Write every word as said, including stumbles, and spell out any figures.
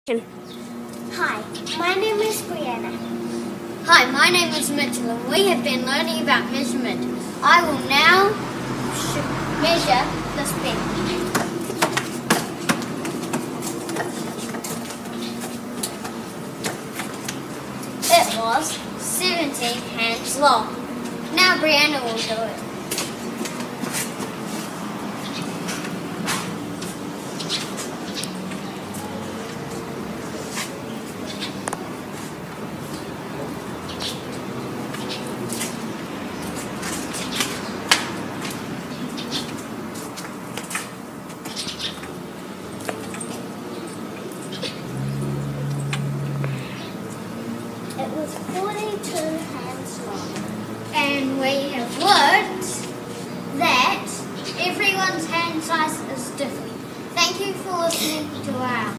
Hi, my name is Brianna. Hi, my name is Mitchell and we have been learning about measurement. I will now measure the spin. It was seventeen hands long. Now Brianna will do it. It was forty-two hands long. And we have learnt that everyone's hand size is different. Thank you for listening to our